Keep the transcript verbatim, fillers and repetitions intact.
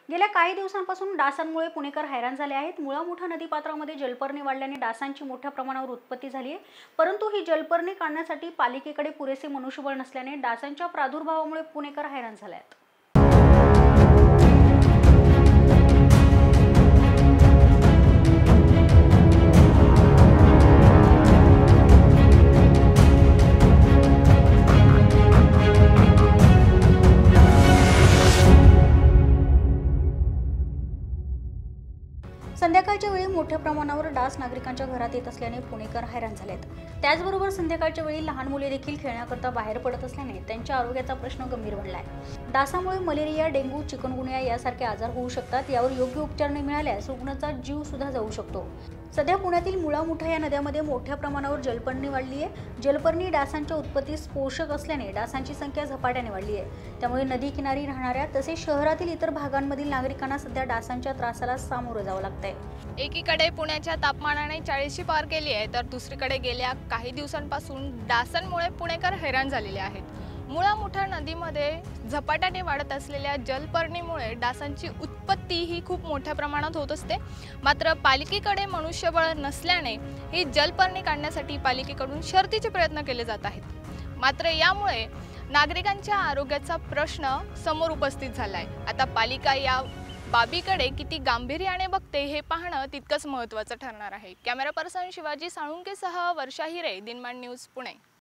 गेल्या काही दिवसांपासून डासांमुळे पुणेकर हैराण झाले आहेत। मुळा-मुठा नदीपात्रामध्ये जलपर्णी वाढल्याने डासांची मोठ्या प्रमाणावर उत्पत्ती झाली आहे। परंतु ही जलपर्णी काढण्यासाठी पालिकेकडे पुरेसे मनुष्यबळ नसल्याने डासांच्या प्रादुर्भावामुळे पुणेकर हैराण झाले आहेत। संध्याकाळच्या वेळी मोठ्या प्रमाणावर डास नागरिकांच्या घरात येत असल्याने पुणेकर हैराण झालेत। त्याचबरोबर संध्याकाळच्या वेळी लहान मुले देखील खेळण्याकरता बाहेर पडत असल्याने त्यांच्या आरोग्याचा प्रश्न गंभीर बनला आहे। डासामुळे मलेरिया, डेंग्यू, चिकनगुनिया यासारखे आजार होऊ शकतात। यावर योग्य उपचार न मिळाल्यास रुग्णाचा जीव सुद्धा जाऊ शकतो। सध्या पुण्यातील मुळा-मुठा या नद्यामध्ये मोठ्या प्रमाणावर जलपर्णी वाढली आहे। जलपर्णी डासांच्या उत्पत्तीस पोषक असल्याने डासांची संख्या झपाट्याने वाढली आहे। त्यामुळे नदी किनारी राहणाऱ्या तसेच शहरातील इतर भागांमधील नागरिकांना सध्या डासांच्या त्रासाला सामोरं जावं लागतंय। एकीकडे पुण्याच्या तापमानाने चाळीसची पार केली आहे, तर दुसरीकडे गेल्या काही दिवसांपासून डासांमुळे पुणेकर हैराण झालेले आहेत। मुळा-मुठा नदीमध्ये झपाट्याने वाढत असलेल्या जलपर्णीमुळे डासांची उत्पत्ती ही खूप मोठ्या प्रमाणात होत असते। मात्र पालिकेकडे मनुष्यबळ नसल्याने ही जलपर्णी काढण्यासाठी पालिकेकडून शर्थीचे प्रयत्न केले जात आहेत। मात्र यामुळे नागरिकांच्या आरोग्याचा प्रश्न समोर उपस्थित झाला आहे। आता पालिका या बाबीकडे किती गांभीर्याने बघते हे पाहणं तितकंच महत्त्वाचं ठरणार आहे। कॅमेरा पर्सन शिवाजी साळुंकेसह वर्षा हिरे, दिनमान न्यूज, पुणे।